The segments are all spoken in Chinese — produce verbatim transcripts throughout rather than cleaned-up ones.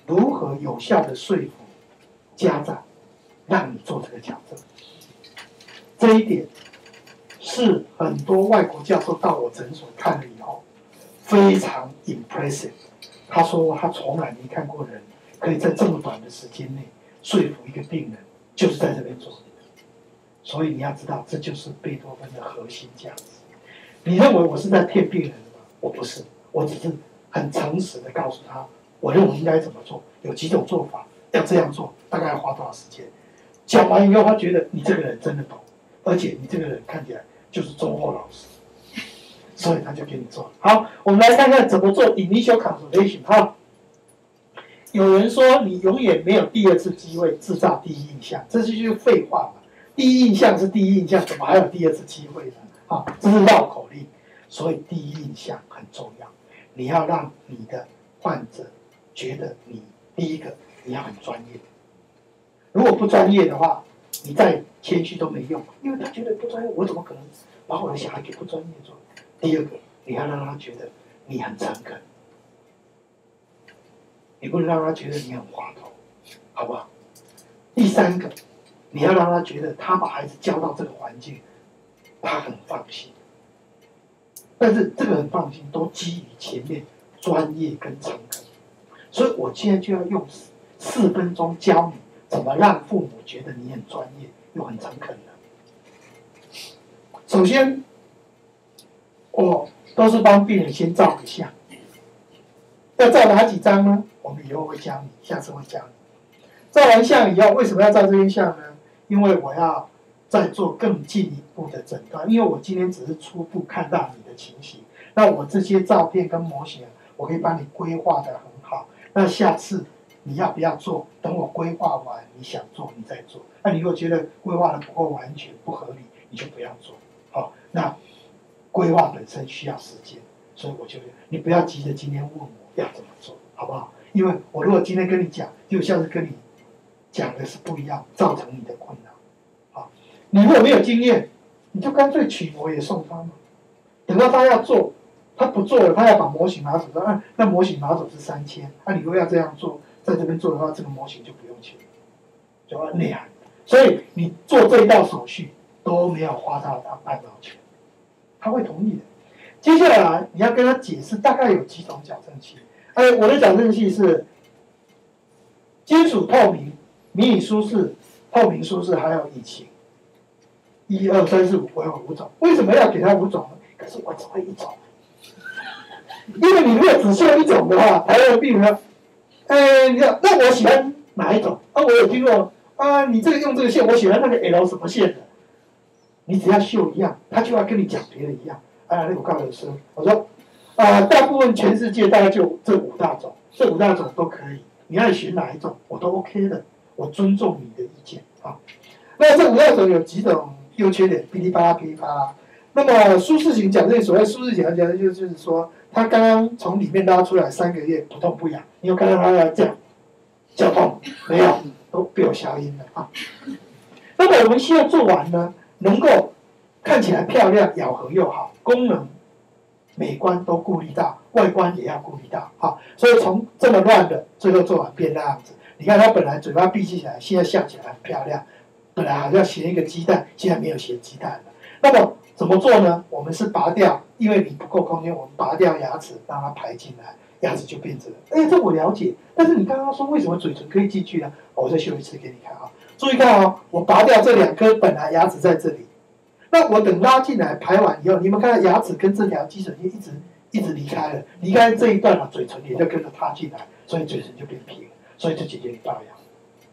如何有效的说服家长，让你做这个矫正。这一点是很多外国教授到我诊所看了以后，非常 impressive。他说他从来没看过人可以在这么短的时间内说服一个病人，就是在这边做。所以你要知道，这就是贝多芬的核心价值。你认为我是在骗病人的吗？我不是，我只是很诚实的告诉他，我认为应该怎么做，有几种做法，要这样做，大概要花多少时间。讲完以后，他觉得你这个人真的懂，而且你这个人看起来就是忠厚老实，所以他就给你做。好，我们来看看怎么做 initial consultation。哈，有人说你永远没有第二次机会制造第一印象，这就是废话嘛。第一印象是第一印象，怎么还有第二次机会呢？啊，这是绕口令。所以第一印象很重要，你要让你的患者觉得你第一个你要很专业。如果不专业的话，你再谦虚都没用，因为他觉得不专业，我怎么可能把我的小孩给不专业做？第二个，你要让他觉得你很诚恳，你不能让他觉得你很滑头，好不好？第三个，你要让他觉得他把孩子教到这个环境，他很放心。但是这个很放心，都基于前面专业跟诚恳。所以我现在就要用四分钟教你怎么让父母觉得你很专业又很诚恳的。首先，我都是帮病人先照个相，要照哪几张呢？我们以后会教你，下次会教你。照完相以后，为什么要照这些相呢？因为我要再做更进一步的诊断，因为我今天只是初步看到你的情形，那我这些照片跟模型，我可以帮你规划得很好。那下次你要不要做？等我规划完，你想做你再做。那你如果觉得规划的不够完全、不合理，你就不要做。好，那规划本身需要时间，所以我就你不要急着今天问我要怎么做，好不好？因为我如果今天跟你讲，就像是跟你讲的是不一样，造成你的困扰。你如果没有经验，你就干脆取模也送他嘛。等到他要做，他不做了，他要把模型拿走，说啊，那模型拿走是三千，那、啊、你如果要这样做，在这边做的话，这个模型就不用钱，就要那样。所以你做这一道手续都没有花到他半毛钱，他会同意的。接下来你要跟他解释大概有几种矫正器。哎，我的矫正器是金属透明、迷你舒适、透明舒适，还有乙腈。一二三四五，我有五种。为什么要给他五种呢？可是我只会一种，因为你如果只限一种的话，台湾病人，哎，你看，那我喜欢哪一种？啊，我有听过啊，你这个用这个线，我喜欢那个 L 什么线的。你只要绣一样，他就要跟你讲别的一样。啊，那我告诉你说，我说，啊，大部分全世界大概就这五大种，这五大种都可以，你爱选哪一种，我都 OK 的，我尊重你的意见啊。那这五大种有几种优缺点，噼里啪啦噼里啪啦。那么舒适型矫正，所谓舒适型矫正就是说，他刚刚从里面拉出来三个月不痛不痒，你有看到他要这样叫痛没有？都被我消音了啊。那么我们需要做完呢，能够看起来漂亮、咬合又好，功能、美观都顾虑到，外观也要顾虑到啊。所以从这么乱的，最后做完变那样子。你看他本来嘴巴闭起来，现在笑起来很漂亮。本来好像衔一个鸡蛋，现在没有衔鸡蛋了。那么怎么做呢？我们是拔掉，因为你不够空间，我们拔掉牙齿，让它排进来，牙齿就变直了。哎，这我了解。但是你刚刚说为什么嘴唇可以进去呢？我再秀一次给你看啊。注意看哦，我拔掉这两颗，本来牙齿在这里，那我等拉进来排完以后，你们看到牙齿跟这条基准线一直一直离开了，离开这一段了，嘴唇也就跟着踏进来，所以嘴唇就变平了，所以就解决你龅牙。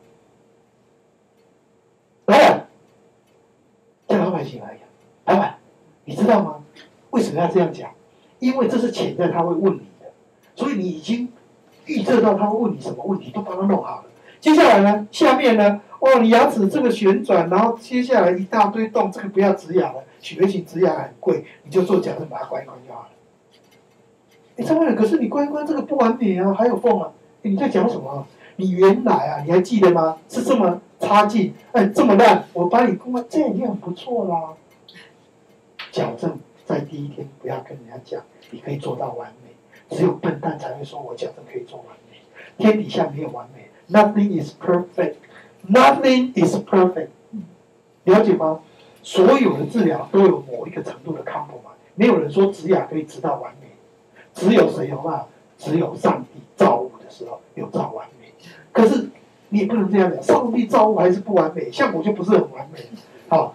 老板，叫老百姓而已。老板，你知道吗？为什么要这样讲？因为这是潜在他会问你的，所以你已经预测到他会问你什么问题，都帮他弄好了。接下来呢，下面呢，哦，你牙齿这个旋转，然后接下来一大堆洞，这个不要植牙了，许愿型植牙很贵，你就做矫正把它关一关就好了。哎，张万可是你关一关这个不完美啊，还有缝啊，你在讲什么？你原来啊，你还记得吗？是这么差劲，哎，这么烂，我把你关，这已经很不错啦。矫正在第一天不要跟人家讲，你可以做到完美，只有笨蛋才会说我矫正可以做完美。 天底下没有完美 ，Nothing is perfect，Nothing is perfect， 了解吗？所有的治疗都有某一个程度的 compromise， 没有人说植牙可以植到完美，只有谁有办法？只有上帝造物的时候有造完美。可是你也不能这样讲，上帝造物还是不完美，像我就不是很完美，好。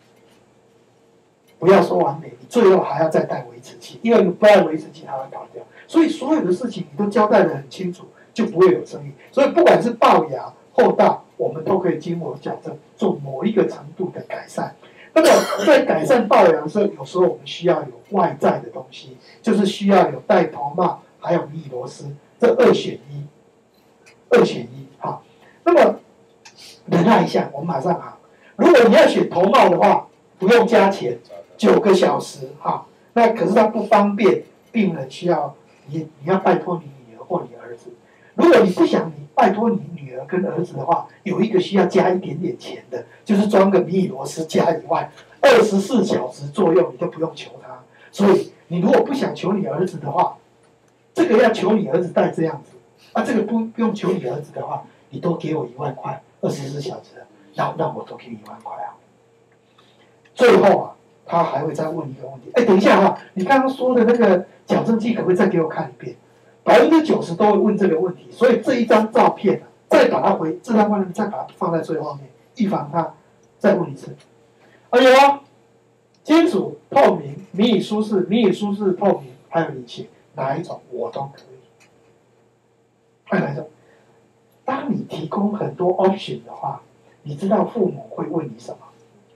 不要说完美，你最后还要再带维持器，因为你不带维持器，它会搞掉。所以所有的事情你都交代得很清楚，就不会有争议。所以不管是龅牙、后大，我们都可以经过矫正，做某一个程度的改善。那么在改善龅牙的时候，有时候我们需要有外在的东西，就是需要有戴头帽，还有米螺丝，这二选一，二选一。好，那么忍耐一下，我们马上好。如果你要选头帽的话，不用加钱。九个小时哈，那可是它不方便，病人需要你你要拜托你女儿或你儿子。如果你不想你拜托你女儿跟儿子的话，有一个需要加一点点钱的，就是装个迷你螺丝加一万，二十四小时作用，你都不用求他。所以你如果不想求你儿子的话，这个要求你儿子戴这样子，啊，这个不不用求你儿子的话，你都给我一万块，二十四小时，那那我都给你一万块啊。最后啊。他还会再问一个问题，哎，等一下哈，你刚刚说的那个矫正器可不可以再给我看一遍？百分之九十都会问这个问题，所以这一张照片啊，再把它回这张照片再把它放在最后面，预防它再问一次。哎呦，金属、透明、迷你舒适、迷你舒适、透明，还有你选哪一种我都可以。看哪一种？当你提供很多 option 的话，你知道父母会问你什么？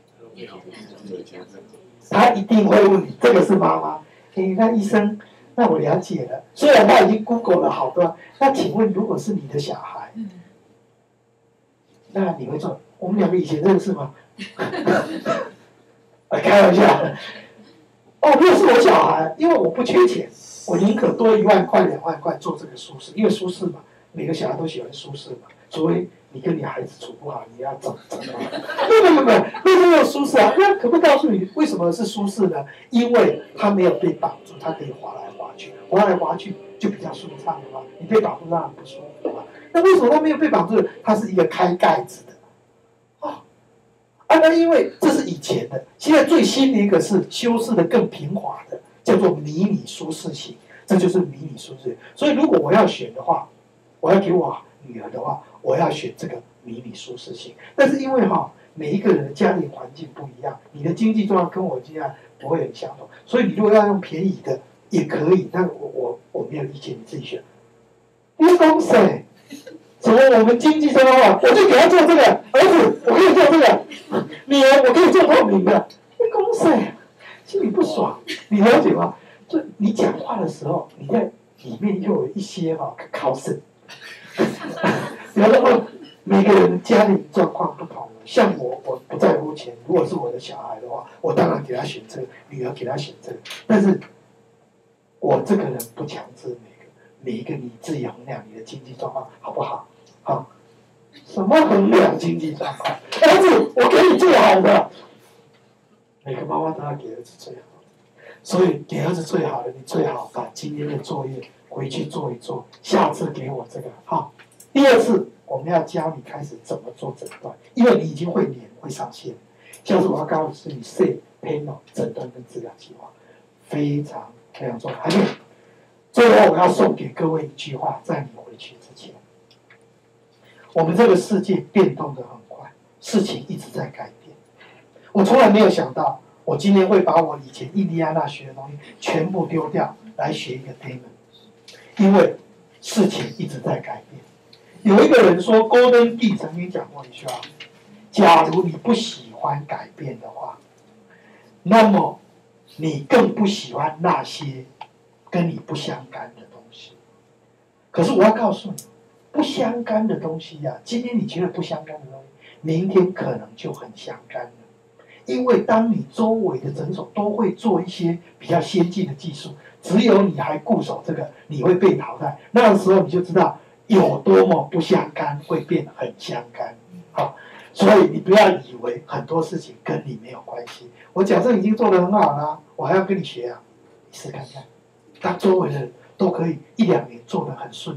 他一定会问你，这个是妈妈。哎，那医生，那我了解了。虽然他已经 Google 了好多，那请问，如果是你的小孩，那你会做？我们两个以前认识吗？哎，开玩笑。哦，如果是我小孩，因为我不缺钱，我宁可多一万块、两万块做这个舒适，因为舒适嘛，每个小孩都喜欢舒适嘛，除非你跟你孩子处不好，你要整整好。没有没有没有，为什么有舒适啊？那可不可以告诉你为什么是舒适呢？因为它没有被绑住，它可以滑来滑去，滑来滑去就比较舒畅了嘛。你被绑住当然不舒服嘛。那为什么它没有被绑住？它是一个开盖子的。哦，啊，那因为这是以前的，现在最新的一个是修饰的更平滑的，叫做迷你舒适型，这就是迷你舒适。所以如果我要选的话，我要给我女儿的话，我要选这个迷你舒适型。但是因为哈，每一个人的家庭环境不一样，你的经济状况跟我这样不会很相同，所以你如果要用便宜的也可以，那我我我没有意见，你自己选。你公谁？怎么我们经济状况，我就给他做这个，儿子我可以做这个，女儿我可以做透明的，你公谁？心里不爽，你了解吗？就你讲话的时候，你在里面又有一些哈考试。比方说，每个人的家庭状况不同，像我，我不在乎钱。如果是我的小孩的话，我当然给他选这个，女儿给他选这个。但是，我这个人不强制每个，每一个你自己衡量你的经济状况好不好？好，什么衡量经济状况？儿子，我给你最好的。每个妈妈都要给儿子最好的，所以给儿子最好的，你最好把今天的作业回去做一做，下次给我这个好。第二次我们要教你开始怎么做诊断，因为你已经会连会上线。下次我要告诉你 ，C panel 诊断跟治疗计划非常非常重要。还有，最后我要送给各位一句话，在你回去之前，我们这个世界变动得很快，事情一直在改变。我从来没有想到，我今天会把我以前印第安纳学的东西全部丢掉，来学一个 Damon， 因为事情一直在改变。有一个人说 ，Gordon B 曾经讲过一句话：假如你不喜欢改变的话，那么你更不喜欢那些跟你不相干的东西。可是我要告诉你，不相干的东西呀、啊，今天你觉得不相干的东西，明天可能就很相干了。因为当你周围的诊所都会做一些比较先进的技术，只有你还固守这个，你会被淘汰。那个时候你就知道有多么不相干，会变得很相干。好，所以你不要以为很多事情跟你没有关系。我矫正已经做得很好了，我还要跟你学啊，你试看看。当周围的人都可以一两年做得很顺利，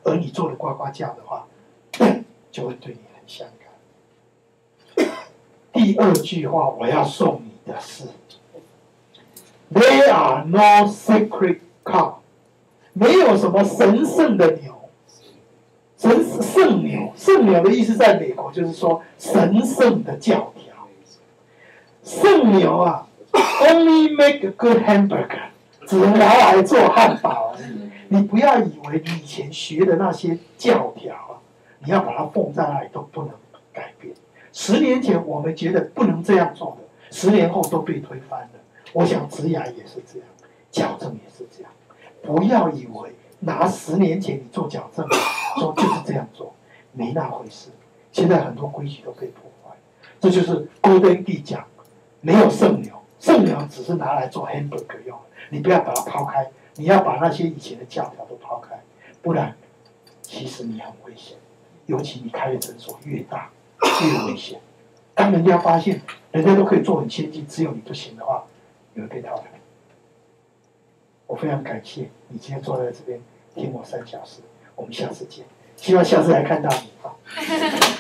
而你做了呱呱叫的话，就会对你很相干。第二句话我要送你的是 ：There are no sacred cow， 没有什么神圣的牛。神圣牛，圣牛的意思在美国就是说神圣的教条。圣牛啊 ，only make a good hamburger， 只能拿来做汉堡而已。你不要以为你以前学的那些教条啊，你要把它放在那里都不能改变。十年前我们觉得不能这样做的，十年后都被推翻了。我想职涯也是这样，矫正也是这样。不要以为拿十年前你做矫正说就是这样做，没那回事。现在很多规矩都被破坏，这就是 Golden D 讲，没有圣牛，圣牛只是拿来做 hamburger 用的。你不要把它抛开，你要把那些以前的教条都抛开，不然其实你很危险。尤其你开的诊所越大，越危险。当人家发现人家都可以做很先进，只有你不行的话，你会被淘汰。我非常感谢你今天坐在这边听我三小时，我们下次见，希望下次来看到你啊。